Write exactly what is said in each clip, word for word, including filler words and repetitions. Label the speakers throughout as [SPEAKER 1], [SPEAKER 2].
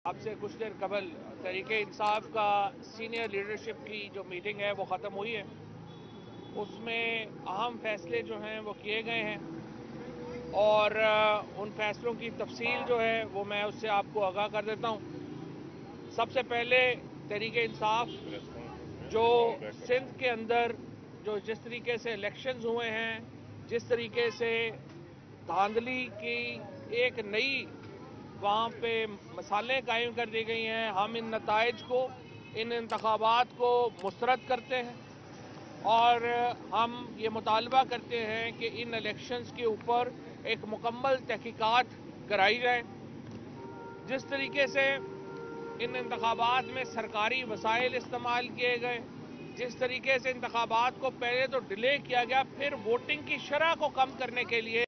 [SPEAKER 1] آپ سے کچھ دیر قبل تحریک انصاف کا سینئر لیڈرشپ کی جو میٹنگ ہے وہ ختم ہوئی ہے. اس میں اہم فیصلے جو ہیں وہ کیے گئے ہیں اور ان فیصلوں کی تفصیل جو ہے وہ میں اس سے آپ کو آگاہ کر دیتا ہوں. سب سے پہلے تحریک انصاف جو سندھ کے اندر جو جس طریقے سے الیکشنز ہوئے ہیں, جس طریقے سے دھاندلی کی ایک نئی وہاں پہ مثالیں قائم کر دی گئی ہیں, ہم ان نتائج کو, ان انتخابات کو مسترد کرتے ہیں اور ہم یہ مطالبہ کرتے ہیں کہ ان الیکشنز کے اوپر ایک مکمل تحقیقات کرائی جائے. جس طریقے سے ان انتخابات میں سرکاری وسائل استعمال کیے گئے, جس طریقے سے انتخابات کو پہلے تو ڈیلے کیا گیا, پھر ووٹنگ کی شرح کو کم کرنے کے لیے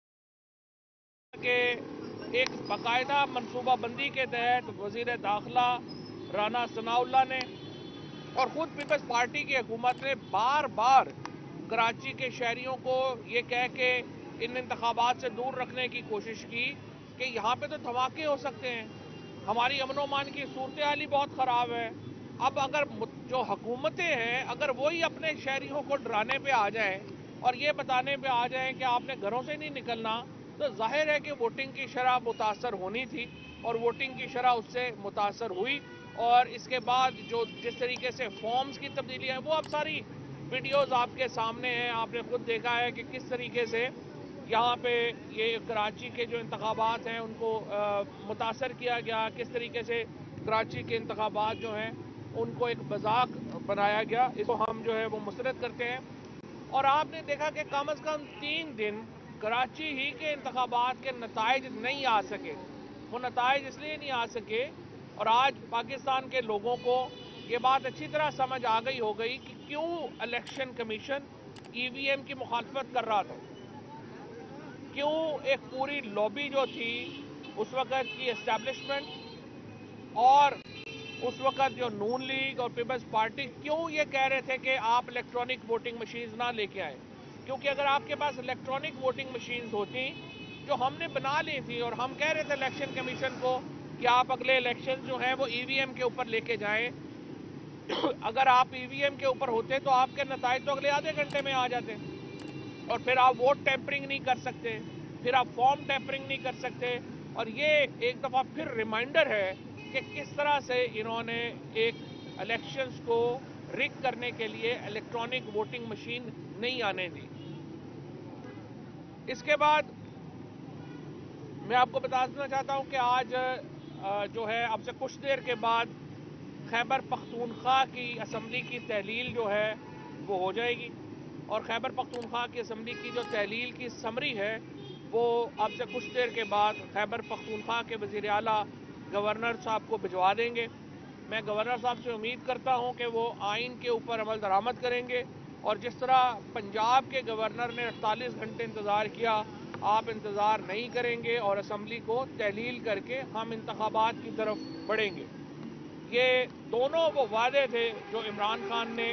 [SPEAKER 1] کہ ایک باقاعدہ منصوبہ بندی کے تحت وزیر داخلہ رانا ثناء اللہ نے اور خود پیپلز پارٹی کی حکومت نے بار بار کراچی کے شہریوں کو یہ کہہ کے ان انتخابات سے دور رکھنے کی کوشش کی کہ یہاں پہ تو دھماکے ہو سکتے ہیں, ہماری امن و امان کی صورتحال ہی بہت خراب ہے. اب اگر جو حکومتیں ہیں اگر وہی اپنے شہریوں کو ڈرانے پہ آ جائیں اور یہ بتانے پہ آ جائیں کہ آپ نے گھروں سے نہیں نکلنا, تو ظاہر ہے کہ ووٹنگ کی شرح متاثر ہونی تھی اور ووٹنگ کی شرح اس سے متاثر ہوئی. اور اس کے بعد جو جس طریقے سے فارمز کی تبدیلیاں ہیں وہ اب ساری ویڈیوز آپ کے سامنے ہیں, آپ نے خود دیکھا ہے کہ کس طریقے سے یہاں پہ یہ کراچی کے جو انتخابات ہیں ان کو متاثر کیا گیا, کس طریقے سے کراچی کے انتخابات جو ہیں ان کو ایک مذاق بنایا گیا. اس کو ہم جو ہے وہ مسترد کرتے ہیں. اور آپ نے دیکھا کہ کم از کم تین دن کراچی ہی کے انتخابات کے نتائج نہیں آ سکے. وہ نتائج اس لیے نہیں آ سکے, اور آج پاکستان کے لوگوں کو یہ بات اچھی طرح سمجھ آ گئی ہو گئی کہ کیوں election commission E V M کی مخالفت کر رہا تھا, کیوں ایک پوری لابی جو تھی اس وقت کی اسٹیبلشمنٹ اور اس وقت جو نون لیگ اور پیپلز پارٹی کیوں یہ کہہ رہے تھے کہ آپ الیکٹرانک ووٹنگ مشینز نہ لے کے آئیں. کیونکہ اگر آپ کے پاس الیکٹرانک ووٹنگ مشینز ہوتی جو ہم نے بنا لی تھی, اور ہم کہہ رہے تھے الیکشن کمیشن کو کہ آپ اگلے الیکشن جو ہیں وہ ای وی ایم کے اوپر لے کے جائیں, اگر آپ ای وی ایم کے اوپر ہوتے تو آپ کے نتائج تو اگلے آدھے گھنٹے میں آ جاتے, اور پھر آپ ووٹ ٹیمپرنگ نہیں کر سکتے, پھر آپ فارم ٹیمپرنگ نہیں کر سکتے. اور یہ ایک دفعہ پھر ریمائنڈر ہے کہ کس طرح سے انہوں نے ایک الیکشنز کو رگ کرنے کے لیے الیکٹرانک ووٹنگ مشین نہیں آنے دی. اس کے بعد میں آپ کو بتا دینا چاہتا ہوں کہ آج جو ہے اب سے کچھ دیر کے بعد خیبر پختونخوا کی اسمبلی کی تحلیل جو ہے وہ ہو جائے گی, اور خیبر پختونخوا کی اسمبلی کی جو تحلیل کی سمری ہے وہ اب سے کچھ دیر کے بعد خیبر پختونخوا کے وزیر اعلیٰ گورنر صاحب کو بھجوا دیں گے. میں گورنر صاحب سے امید کرتا ہوں کہ وہ آئین کے اوپر عمل درآمد کریں گے, اور جس طرح پنجاب کے گورنر نے اڑتالیس گھنٹے انتظار کیا, آپ انتظار نہیں کریں گے اور اسمبلی کو تحلیل کر کے ہم انتخابات کی طرف بڑھیں گے. یہ دونوں وہ وعدے تھے جو عمران خان نے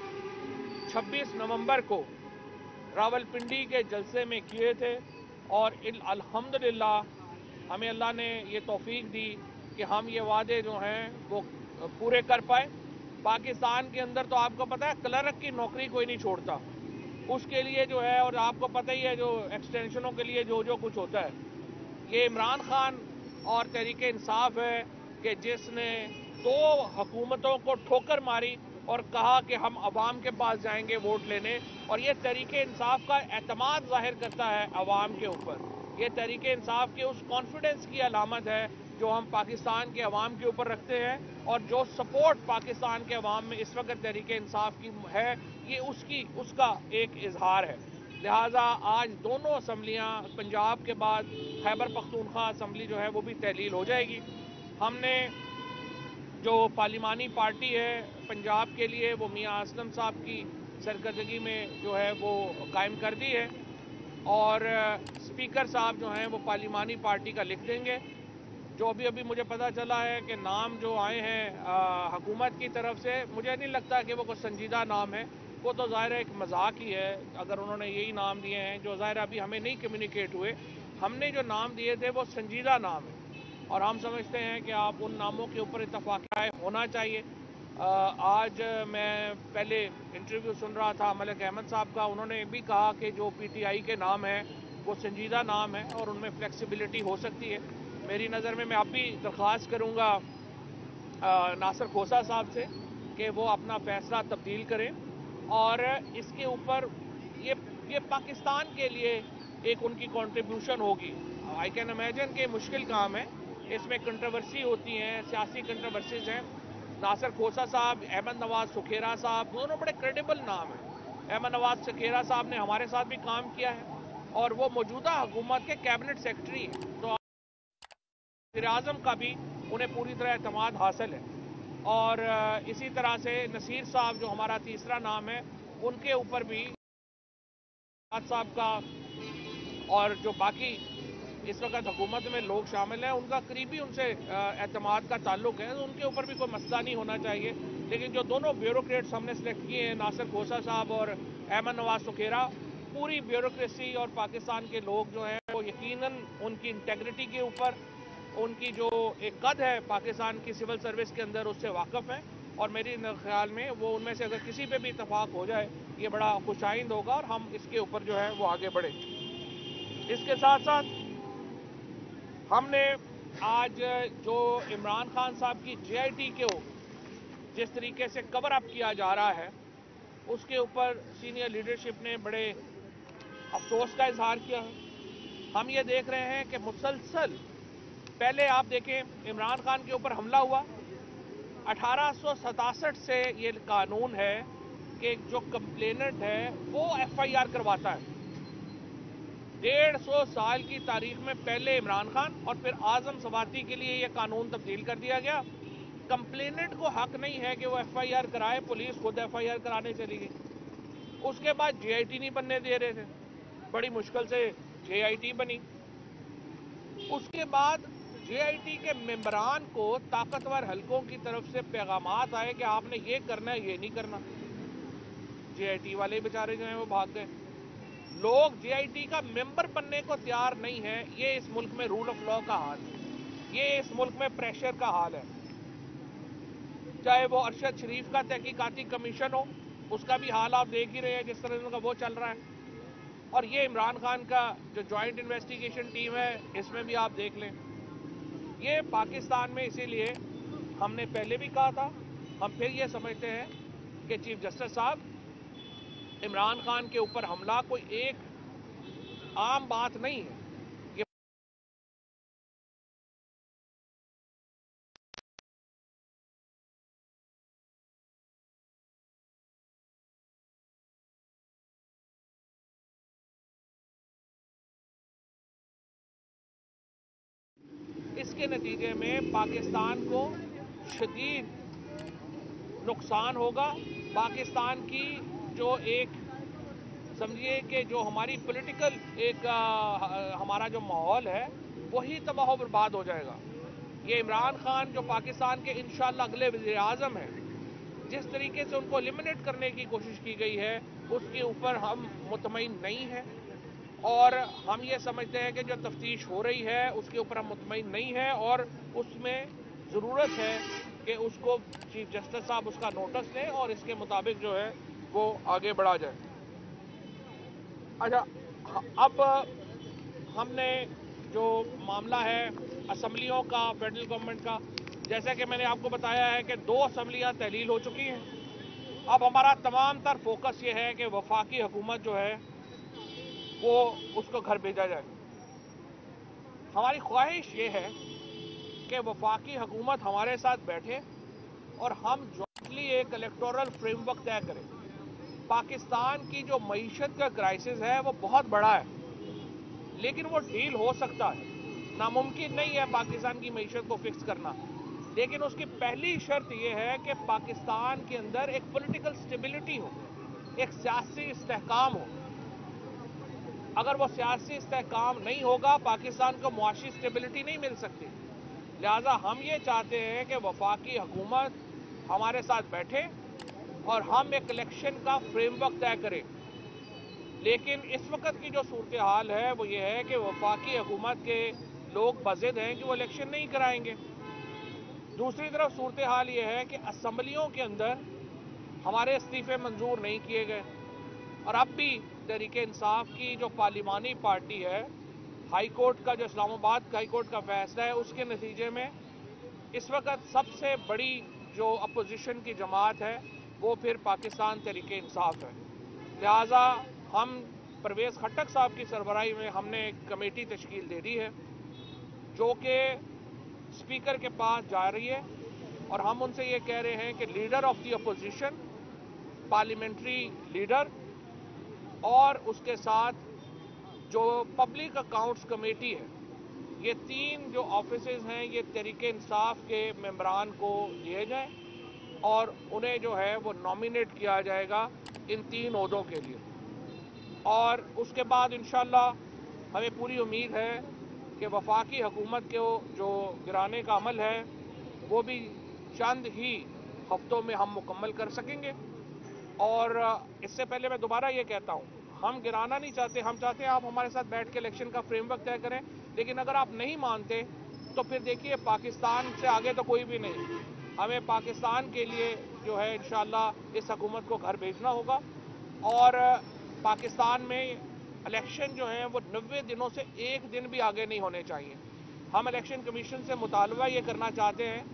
[SPEAKER 1] چھبیس نومبر کو راولپنڈی کے جلسے میں کیے تھے, اور الحمدللہ ہمیں اللہ نے یہ توفیق دی کہ ہم یہ وعدے جو ہیں وہ پورے کر پائے. پاکستان کے اندر تو آپ کو پتہ ہے کلرک کی نوکری کوئی نہیں چھوڑتا, اس کے لیے جو ہے, اور آپ کو پتہ ہی ہے جو ایکسٹینشنوں کے لیے جو جو کچھ ہوتا ہے, یہ عمران خان اور تحریک انصاف ہے کہ جس نے دو حکومتوں کو ٹھوکر ماری اور کہا کہ ہم عوام کے پاس جائیں گے ووٹ لینے, اور یہ تحریک انصاف کا اعتماد ظاہر کرتا ہے عوام کے اوپر. یہ تحریک انصاف کے اس کانفیڈنس کی علامت ہے جو ہم پاکستان کے عوام کے اوپر رکھتے ہیں, اور جو سپورٹ پاکستان کے عوام میں اس وقت تحریک انصاف کی ہے یہ اس کی اس کا ایک اظہار ہے. لہٰذا آج دونوں اسمبلیاں پنجاب کے بعد خیبر پختونخوا اسمبلی جو ہے وہ بھی تحلیل ہو جائے گی. ہم نے جو پارلیمانی پارٹی ہے پنجاب کے لیے وہ میاں اسلم صاحب کی سرکردگی میں جو ہے وہ قائم کر دی ہے, اور اسپیکر صاحب جو ہیں وہ پارلیمانی پارٹی کا لکھ دیں گے. جو ابھی ابھی مجھے پتہ چلا ہے کہ نام جو آئے ہیں حکومت کی طرف سے, مجھے نہیں لگتا کہ وہ کوئی سنجیدہ نام ہے, وہ تو ظاہر ایک مذاق ہی ہے اگر انہوں نے یہی نام دیے ہیں جو ظاہر ابھی ہمیں نہیں کمیونیکیٹ ہوئے. ہم نے جو نام دیے تھے وہ سنجیدہ نام ہے, اور ہم سمجھتے ہیں کہ آپ ان ناموں کے اوپر اتفاق رائے ہونا چاہیے. آج میں پہلے انٹرویو سن رہا تھا ملک احمد صاحب کا, انہوں نے بھی کہا کہ جو پی ٹی آئی کے نام ہیں وہ سنجیدہ نام ہے اور ان میں فلیکسیبلٹی ہو سکتی ہے. میری نظر میں میں اب بھی درخواست کروں گا ناصر کھوسہ صاحب سے کہ وہ اپنا فیصلہ تبدیل کریں, اور اس کے اوپر یہ یہ پاکستان کے لیے ایک ان کی کنٹریبیوشن ہوگی. آئی کین امیجن کہ مشکل کام ہے, اس میں کنٹروورسی ہوتی ہیں, سیاسی کنٹروورسیز ہیں. ناصر کھوسہ صاحب, احمد نواز سکھیرا صاحب, دونوں بڑے کریڈیبل نام ہیں. احمد نواز سکھیرا صاحب نے ہمارے ساتھ بھی کام کیا ہے اور وہ موجودہ حکومت کے کیبنٹ سیکرٹری ہیں, تو وزیر اعظم کا بھی انہیں پوری طرح اعتماد حاصل ہے. اور اسی طرح سے نصیر صاحب جو ہمارا تیسرا نام ہے, ان کے اوپر بھی صاحب کا اور جو باقی اس وقت حکومت میں لوگ شامل ہیں ان کا قریبی ان سے اعتماد کا تعلق ہے, ان کے اوپر بھی کوئی مسئلہ نہیں ہونا چاہیے. لیکن جو دونوں بیوروکریٹس ہم نے سلیکٹ کیے ہیں, ناصر کھوسہ صاحب اور احمد نواز سکھیرا, پوری بیوروکریسی اور پاکستان کے لوگ جو ہیں وہ یقیناً ان کی انٹیگریٹی کے اوپر, ان کی جو ایک قد ہے پاکستان کی سول سروس کے اندر, اس سے واقف ہیں. اور میری خیال میں وہ ان میں سے اگر کسی پہ بھی اتفاق ہو جائے یہ بڑا خوش آئند ہوگا اور ہم اس کے اوپر جو ہے وہ آگے بڑھیں. اس کے ساتھ ساتھ ہم نے آج جو عمران خان صاحب کی جے آئی ٹی کو جس طریقے سے کور اپ کیا جا رہا ہے, اس کے اوپر سینئر لیڈرشپ نے بڑے افسوس کا اظہار کیا ہے. ہم یہ دیکھ رہے ہیں کہ مسلسل پہلے آپ دیکھیں عمران خان کے اوپر حملہ ہوا, اٹھارہ سو ستاسٹھ سے یہ قانون ہے کہ جو کمپلیننٹ ہے وہ ایف آئی آر کرواتا ہے. ڈیڑھ سو سال کی تاریخ میں پہلے عمران خان اور پھر اعظم سواتی کے لیے یہ قانون تبدیل کر دیا گیا. کمپلیننٹ کو حق نہیں ہے کہ وہ ایف آئی آر کرائے, پولیس خود ایف آئی آر کرانے چلی گئی. اس کے بعد جے آئی ٹی نہیں بننے دے رہے تھے, بڑی مشکل سے جے آئی ٹی بنی. اس کے بعد جے آئی ٹی کے ممبران کو طاقتور حلقوں کی طرف سے پیغامات آئے کہ آپ نے یہ کرنا ہے, یہ نہیں کرنا. جے آئی ٹی والے بیچارے جو ہیں وہ بھاگ گئے. لوگ جے آئی ٹی کا ممبر بننے کو تیار نہیں ہے. یہ اس ملک میں رول آف لا کا حال ہے, یہ اس ملک میں پریشر کا حال ہے. چاہے وہ ارشد شریف کا تحقیقاتی کمیشن ہو, اس کا بھی حال آپ دیکھ ہی رہے ہیں جس طرح کا وہ چل رہا ہے, اور یہ عمران خان کا جو جوائنٹ انویسٹیگیشن ٹیم ہے اس میں بھی آپ دیکھ لیں. یہ پاکستان میں اسی لیے ہم نے پہلے بھی کہا تھا, ہم پھر یہ سمجھتے ہیں کہ چیف جسٹس صاحب عمران خان کے اوپر حملہ کوئی ایک عام بات نہیں ہے. یہ اس کے نتیجے میں پاکستان کو شدید نقصان ہوگا. پاکستان کی جو ایک سمجھیے کہ جو ہماری پولیٹیکل ایک ہمارا جو ماحول ہے وہی تباہ و برباد ہو جائے گا. یہ عمران خان جو پاکستان کے انشاءاللہ اگلے وزیر اعظم ہیں, جس طریقے سے ان کو ایلیمنیٹ کرنے کی کوشش کی گئی ہے اس کے اوپر ہم مطمئن نہیں ہیں, اور ہم یہ سمجھتے ہیں کہ جو تفتیش ہو رہی ہے اس کے اوپر ہم مطمئن نہیں ہیں, اور اس میں ضرورت ہے کہ اس کو چیف جسٹس صاحب اس کا نوٹس لیں اور اس کے مطابق جو ہے وہ آگے بڑھا جائے. اچھا, اب ہم نے جو معاملہ ہے اسمبلیوں کا فیڈرل گورنمنٹ کا, جیسا کہ میں نے آپ کو بتایا ہے کہ دو اسمبلیاں تحلیل ہو چکی ہیں. اب ہمارا تمام تر فوکس یہ ہے کہ وفاقی حکومت جو ہے وہ اس کو گھر بھیجا جائے. ہماری خواہش یہ ہے کہ وفاقی حکومت ہمارے ساتھ بیٹھے اور ہم جوائنٹلی ایک الیکٹورل فریم ورک طے کریں. پاکستان کی جو معیشت کا کرائسس ہے وہ بہت بڑا ہے, لیکن وہ ڈیل ہو سکتا ہے. ناممکن نہیں ہے پاکستان کی معیشت کو فکس کرنا, لیکن اس کی پہلی شرط یہ ہے کہ پاکستان کے اندر ایک پولیٹیکل سٹیبلٹی ہو, ایک سیاسی استحکام ہو. اگر وہ سیاسی استحکام نہیں ہوگا پاکستان کو معاشی سٹیبلٹی نہیں مل سکتی. لہذا ہم یہ چاہتے ہیں کہ وفاقی حکومت ہمارے ساتھ بیٹھے اور ہم ایک الیکشن کا فریم ورک طے کریں. لیکن اس وقت کی جو صورتحال ہے وہ یہ ہے کہ وفاقی حکومت کے लोग बज़िद हैं कि वो इलेक्शन नहीं कराएंगे। दूसरी तरफ सूरत हाल ये है कि असम्बलियों के अंदर हमारे इस्तीफे मंजूर नहीं किए गए, और अब भी तहरीक इंसाफ की जो पार्लिमानी पार्टी है, हाई कोर्ट का जो इस्लामाबाद हाई कोर्ट का फैसला है, उसके नतीजे में इस वक्त सबसे बड़ी जो अपोजिशन की जमात है वो फिर पाकिस्तान तहरीक इंसाफ है। लिहाजा हम परवेज़ खट्टक साहब की सरबराही में हमने एक कमेटी तश्कील दे दी है जो कि स्पीकर के पास जा रही है, और हम उनसे ये कह रहे हैं कि leader of the opposition, parliamentary leader और उसके साथ जो पब्लिक अकाउंट्स कमेटी है, ये तीन जो ऑफिसेज हैं ये तहरीक इंसाफ के मेंबरान को दिए जाएं और उन्हें जो है वो नॉमिनेट किया जाएगा इन तीन ओहदों के लिए। और उसके बाद इंशाअल्लाह हमें पूरी उम्मीद है कि वफाकी हुकूमत को जो गिराने का अमल है वो भी चंद ही हफ्तों में हम मुकम्मल कर सकेंगे। और इससे पहले मैं दोबारा ये कहता हूँ, हम गिराना नहीं चाहते, हम चाहते हैं आप हमारे साथ बैठ के इलेक्शन का फ्रेमवर्क तय करें, लेकिन अगर आप नहीं मानते तो फिर देखिए पाकिस्तान से आगे तो कोई भी नहीं। हमें पाकिस्तान के लिए जो है इंशाअल्लाह इस हुकूमत को घर भेजना होगा, और पाकिस्तान में इलेक्शन जो है वो नब्बे दिनों से एक दिन भी आगे नहीं होने चाहिए। हम इलेक्शन कमीशन से मुतालबा ये करना चाहते हैं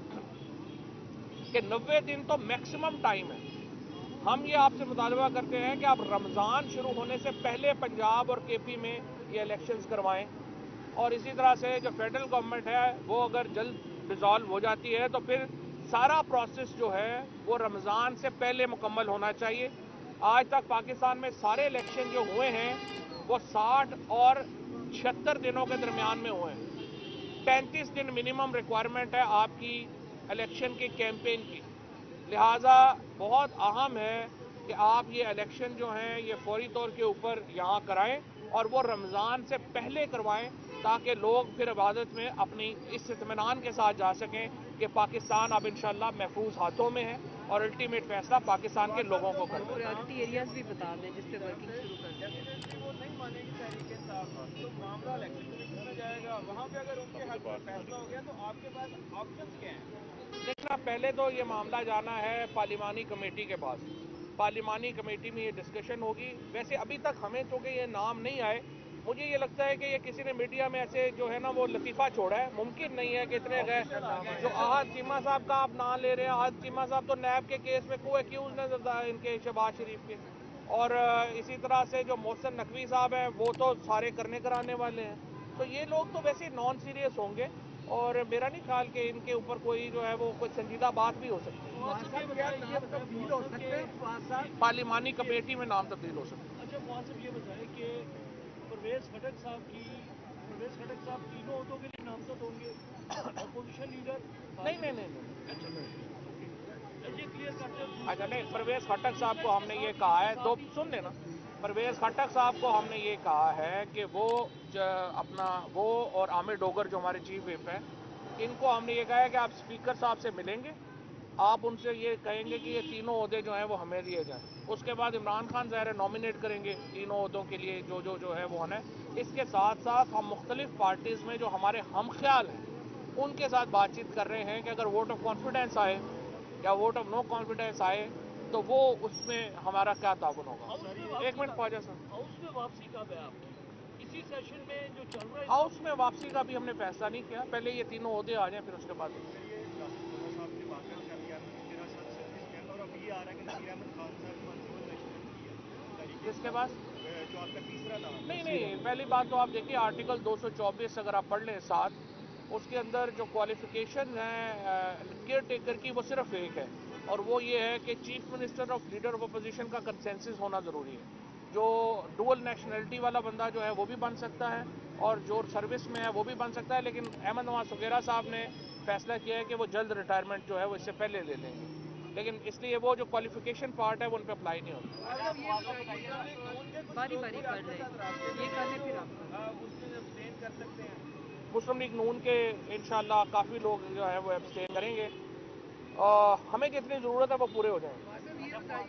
[SPEAKER 1] कि नब्बे दिन तो मैक्सिमम टाइम है। हम ये आपसे मुतालबा करते हैं कि आप रमज़ान शुरू होने से पहले पंजाब और के पी में ये इलेक्शंस करवाएं, और इसी तरह से जो फेडरल गवर्नमेंट है वो अगर जल्द डिसॉल्व हो जाती है तो फिर सारा प्रोसेस जो है वो रमज़ान से पहले मुकम्मल होना चाहिए। आज तक पाकिस्तान में सारे इलेक्शन जो हुए हैं वो साठ और छिहत्तर दिनों के दरमियान में हुए हैं। पैंतीस दिन मिनिमम रिक्वायरमेंट है आपकी इलेक्शन की कैंपेन की। लिहाजा बहुत अहम है कि आप ये इलेक्शन जो हैं ये फौरी तौर के ऊपर यहाँ कराएं और वो रमज़ान से पहले करवाएं, ताकि लोग फिर इबादत में अपनी इस इत्मीनान के साथ जा सकें कि पाकिस्तान अब इंशाअल्लाह महफूज हाथों में है और अल्टीमेट फैसला पाकिस्तान के लोगों को करना है।
[SPEAKER 2] प्रायोरिटी एरियाज भी बता दें जिस पे वर्किंग शुरू कर दें।
[SPEAKER 3] वो नहीं मानेगी तहरीक इंसाफ तो मामला इलेक्शन कमीशन में जाएगा, वहाँ पे अगर उनके हक में फैसला हो गया तो आपके पास ऑप्शन क्या हैं?
[SPEAKER 1] देखना, पहले तो ये मामला जाना है पार्लिमानी कमेटी के पास। पार्लिमानी कमेटी में ये डिस्कशन होगी। वैसे अभी तक हमें चूँकि ये नाम नहीं आए, मुझे ये लगता है कि ये किसी ने मीडिया में ऐसे जो है ना वो लतीफ़ा छोड़ा है। मुमकिन नहीं है कि इतने गए जो आहद चीमा साहब का आप नाम ले रहे हैं। आहद चीमा साहब तो नैब के केस में को एक्यूज नजर था इनके शहबाज शरीफ के, और इसी तरह से जो मोहसिन नकवी साहब हैं वो तो सारे करने कराने वाले हैं। तो ये लोग तो वैसे नॉन सीरियस होंगे, और मेरा नहीं ख्याल कि इनके ऊपर कोई जो है वो कोई संजीदा बात भी हो सकती है। पार्लिमानी कमेटी में नाम तब्दील हो सकता है।
[SPEAKER 3] अच्छा वहाँ से ये बताएं कि परवेज़ खट्टक साहब की परवेज़ खट्टक साहब तीनों ओहदों के लिए नामजद होंगे, अपोजिशन लीडर
[SPEAKER 1] नहीं नहीं नहीं नहीं
[SPEAKER 3] अच्छा ये क्लियर करते हैं।
[SPEAKER 1] अच्छा नहीं, परवेज़ खट्टक साहब को हमने ये कहा है, तो सुन लेना, परवेज़ खट्टक साहब को हमने ये कहा है कि वो अपना वो और आमिर डोगर जो हमारे चीफ व्हिप हैं, इनको हमने ये कहा है कि आप स्पीकर साहब से मिलेंगे, आप उनसे ये कहेंगे कि ये तीनों ओहदे जो हैं वो हमें दिए जाएं। उसके बाद इमरान खान ज़ाहिर नॉमिनेट करेंगे तीनों ओहदों के लिए जो जो जो है वो होना है। इसके साथ साथ हम मुख्तलिफ पार्टीज़ में जो हमारे हम ख्याल हैं उनके साथ बातचीत कर रहे हैं कि अगर वोट ऑफ कॉन्फिडेंस आए या वोट ऑफ नो कॉन्फिडेंस आए तो वो उसमें हमारा क्या ताउन होगा। एक मिनट ख्वाजा सर,
[SPEAKER 3] हाउस में वापसी कब है आपकी? इसी सेशन में जो चल रहा है
[SPEAKER 1] हाउस में वापसी का भी हमने फैसला नहीं किया, पहले ये तीनों ओहदे आ जाएं फिर उसके बाद। किसके पास?
[SPEAKER 3] जो आपका तीसरा नाम
[SPEAKER 1] नहीं नहीं, पहली बात तो आप देखिए आर्टिकल दो सौ चौबीस अगर आप पढ़ लें साथ, उसके अंदर जो क्वालिफिकेशन है केयर टेकर की वो सिर्फ एक है, और वो ये है कि chief minister of leader of opposition का कंसेंसस होना ज़रूरी है। जो डुअल नेशनलिटी वाला बंदा जो है वो भी बन सकता है, और जो सर्विस में है वो भी बन सकता है, लेकिन अहमद नवाज सुगेरा साहब ने फैसला किया है कि वो जल्द रिटायरमेंट जो है वो इससे पहले ले लेंगे, लेकिन इसलिए वो जो क्वालिफिकेशन पार्ट है वो उन पर अप्लाई नहीं होता।
[SPEAKER 2] बारी बारी कर लें, ये कर लें फिर आप
[SPEAKER 3] कर सकते हैं।
[SPEAKER 1] मुस्लिम लीग नून के इंशाअल्लाह काफ़ी लोग जो है वो एब्सटेन करेंगे, और हमें जितनी ज़रूरत है वो पूरे हो जाएंगे।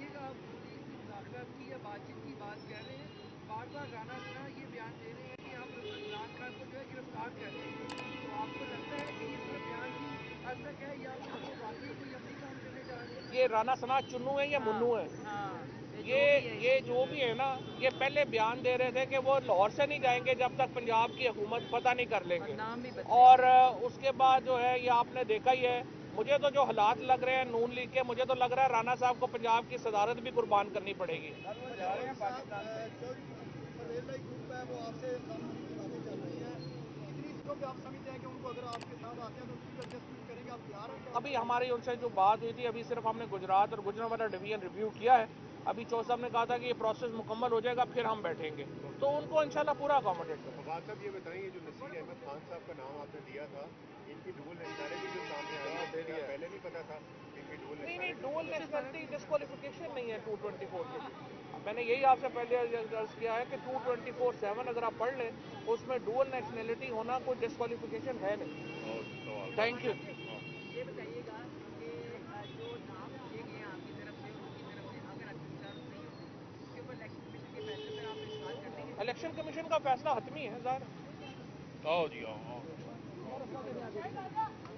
[SPEAKER 3] बातचीत की बात कह रहे हैं, बार बार राणा सना ये बयान दे रहे हैं कि हम
[SPEAKER 2] عمران خان کو جو ہے گرفتار کر دیں تو آپ کو لگتا ہے کہ یہ صرف بیان کی حد تک ہے یا وہ واقعی کوئی عملی کام کرنے جا رہے ہیں؟
[SPEAKER 1] یہ رانا ثنا چنو ہے یا منو ہے؟
[SPEAKER 2] ہاں
[SPEAKER 1] یہ یہ جو بھی ہے نا یہ پہلے بیان دے رہے تھے کہ وہ لاہور سے نہیں جائیں گے جب تک پنجاب کی حکومت فتح نہیں کر لیں گے
[SPEAKER 2] نام بھی
[SPEAKER 1] اور اس کے بعد جو ہے یہ آپ نے دیکھا ہی ہے مجھے تو جو حالات لگ رہے ہیں نون لیگ کے مجھے تو لگ رہا ہے رانا صاحب کو پنجاب کی صدارت بھی قربان کرنی پڑے گی. ابھی ہماری ان سے جو بات ہوئی تھی ابھی صرف ہم نے گجرات اور گجرانوالہ ڈویژن ریویو کیا ہے. ابھی چوہدری صاحب نے کہا تھا کہ یہ پروسیس مکمل ہو جائے گا پھر ہم بیٹھیں گے تو ان کو انشاءاللہ پورا اکاموڈیٹ کریں گے.
[SPEAKER 4] فواد صاحب یہ بتائیں جو نصیر احمد خان صاحب کا نام آپ نے دیا تھا ان کی ڈبل نیشنلٹی جو سامنے آئی ہے پہلے نہیں پتا تھا ان کی ڈبل
[SPEAKER 1] نہیں نہیں
[SPEAKER 4] نیشنلٹی
[SPEAKER 1] ڈوئل نیشنلٹی ڈسکوالیفیکیشن نہیں ہے ٹو ٹوینٹی فور کے لیے. میں نے یہی آپ سے پہلے عرض کیا ہے کہ ٹو ٹوینٹی فور سیون اگر آپ پڑھ لیں اس میں ڈوئل نیشنلٹی ہونا کوئی ڈسکوالیفیکیشن ہے نہیں. Thank you.
[SPEAKER 2] یہ بتائیے گا کہ جو نام دیے گئے ہیں آپ کی طرف سے اور ان کی طرف سے اگر اچھا نہیں ہوتے اس کے اوپر الیکشن کمیشن کے فیصلے پر آپ اعتماد کرتے ہیں؟
[SPEAKER 1] الیکشن کمیشن کا فیصلہ حتمی ہے ظاہر.
[SPEAKER 4] آؤ جی آؤ آؤ